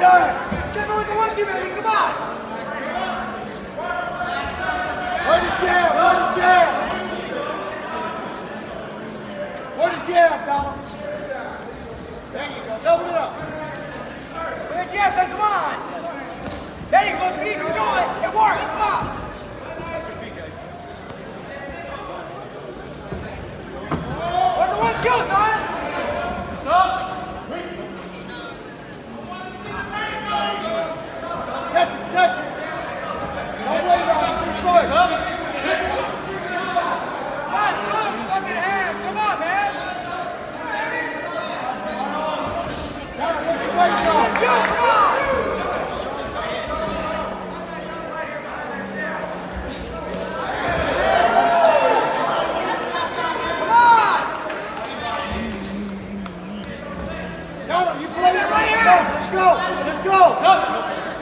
done. Step in with the 1-2, baby. Come on. Where's the jab? Where's the jab? Where's the jab, Donald? There you go. Double it up. Where's the jab, son? Come on. There you go. See if you do it. It works. Come on. Where's the 1-2, son? Touch it, touch it. Don't worry about it. Forward. Son, look. Fucking hands. Come on, man. Wait, go. 1-2, come on. Come on. Donald, you play it right here. Let's go. Let's go.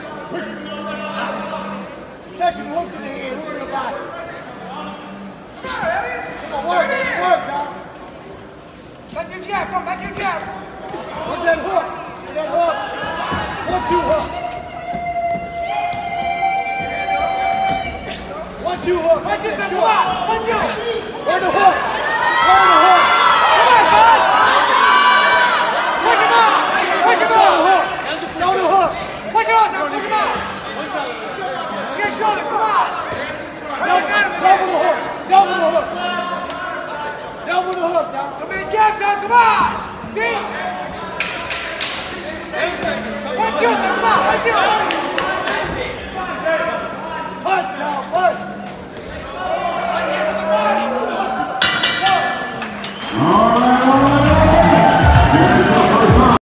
Touch him, hook to the head, hook to the body. Come on, work, Donald. Back to your jab. Come on, back to your jab. Where's that hook? Where's that hook? 1-2 hook. 1-2 hook. 1-2, son. Come on. 1-2. Where's the hook? Where's the hook? Come on, son. Push him out. Push him Throw the out. hook. Throw the hook. Push him out, son. Push him out. Get your shoulder. Come on. Double the hook. Double the hook. Double the hook, Donald. Come in, jab, son. Come on. See? 1-2, son. Come on. 1-2.